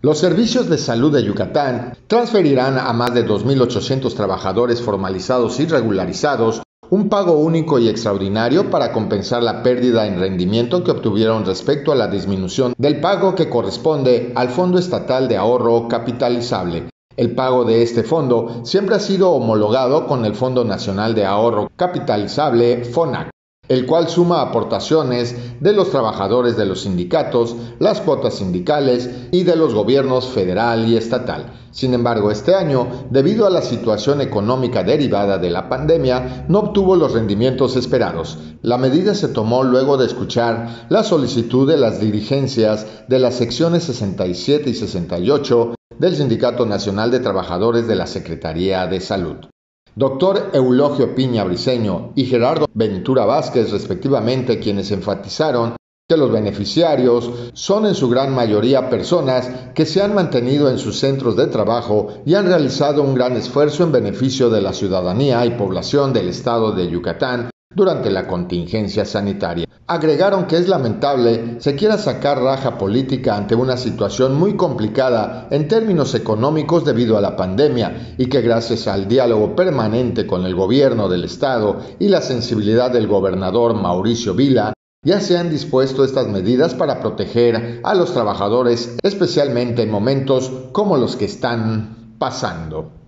Los servicios de salud de Yucatán transferirán a más de 2.800 trabajadores formalizados y regularizados un pago único y extraordinario para compensar la pérdida en rendimiento que obtuvieron respecto a la disminución del pago que corresponde al Fondo Estatal de Ahorro Capitalizable. El pago de este fondo siempre ha sido homologado con el Fondo Nacional de Ahorro Capitalizable, FONAC, el cual suma aportaciones de los trabajadores de los sindicatos, las cuotas sindicales y de los gobiernos federal y estatal. Sin embargo, este año, debido a la situación económica derivada de la pandemia, no obtuvo los rendimientos esperados. La medida se tomó luego de escuchar la solicitud de las dirigencias de las secciones 67 y 68 del Sindicato Nacional de Trabajadores de la Secretaría de Salud. Doctor Eulogio Piña Briceño y Gerardo Ventura Vázquez, respectivamente, quienes enfatizaron que los beneficiarios son en su gran mayoría personas que se han mantenido en sus centros de trabajo y han realizado un gran esfuerzo en beneficio de la ciudadanía y población del estado de Yucatán durante la contingencia sanitaria. Agregaron que es lamentable se quiera sacar raja política ante una situación muy complicada en términos económicos debido a la pandemia y que gracias al diálogo permanente con el gobierno del estado y la sensibilidad del gobernador Mauricio Vila, ya se han dispuesto estas medidas para proteger a los trabajadores, especialmente en momentos como los que están pasando.